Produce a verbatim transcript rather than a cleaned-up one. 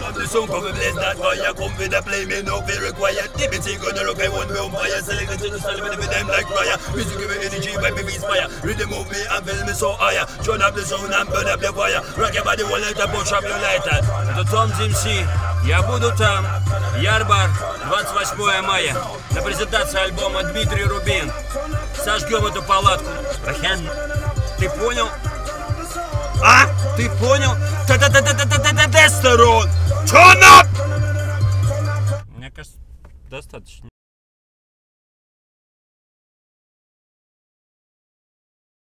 up the song, come and bless that fire. Come with the play, me no feel required. T B T gonna look, I want me on fire. Select it to the style, with them like fire. Music give me energy, when me inspire. Rhythm move me and feel me so higher. Turn up the sound and burn up the fire. Rock your body, one lighter, push up your lighter. Это Том ди эм си. Я буду там. Ярбар, двадцать восьмое мая. На презентации альбома Дмитрий Рубин. Сожгем эту палатку. Рахян, ты понял? А? Ты понял? Та-та-та-та-та-та-та-тестерон! Turn up! Мне кажется, достаточно.